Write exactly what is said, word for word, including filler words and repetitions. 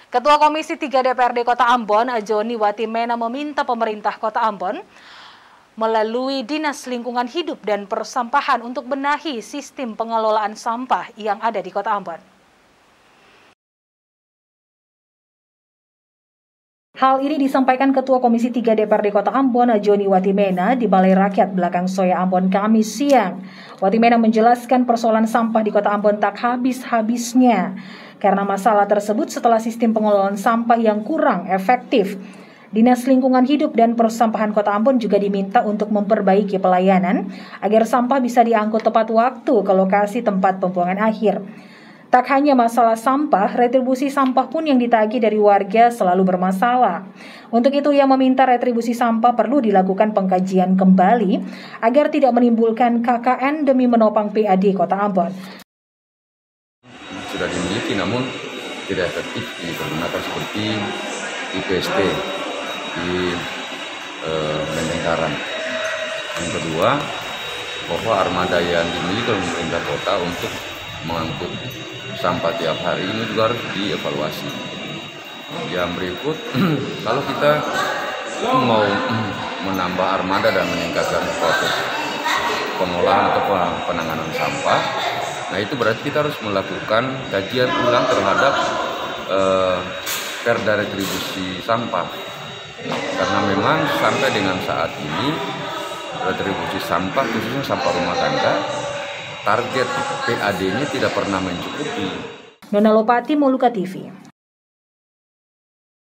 Ketua Komisi tiga D P R D Kota Ambon, Joni Watimena, meminta pemerintah Kota Ambon melalui Dinas Lingkungan Hidup dan Persampahan untuk benahi sistem pengelolaan sampah yang ada di Kota Ambon. Hal ini disampaikan Ketua Komisi tiga D P R D Kota Ambon, Joni Watimena, di Balai Rakyat Belakang Soya Ambon, Kamis siang. Watimena menjelaskan persoalan sampah di Kota Ambon tak habis-habisnya karena masalah tersebut setelah sistem pengelolaan sampah yang kurang efektif. Dinas Lingkungan Hidup dan Persampahan Kota Ambon juga diminta untuk memperbaiki pelayanan agar sampah bisa diangkut tepat waktu ke lokasi tempat pembuangan akhir. Tak hanya masalah sampah, retribusi sampah pun yang ditagih dari warga selalu bermasalah. Untuk itu ia meminta retribusi sampah perlu dilakukan pengkajian kembali agar tidak menimbulkan K K N demi menopang P A D Kota Ambon. Sudah dimiliki namun tidak efektif digunakan seperti di P S T di eh, Menteng Karang. Yang kedua, bahwa armada yang dimiliki oleh pemerintah kota untuk mengangkut sampah tiap hari ini juga harus dievaluasi. Yang berikut, kalau kita mau menambah armada dan meningkatkan proses pengolahan atau penanganan sampah, nah itu berarti kita harus melakukan kajian ulang terhadap eh, perda retribusi sampah. Karena memang sampai dengan saat ini retribusi sampah, khususnya sampah rumah tangga, target P A D-nya tidak pernah mencukupi. Nona Lopati, Moluka T V.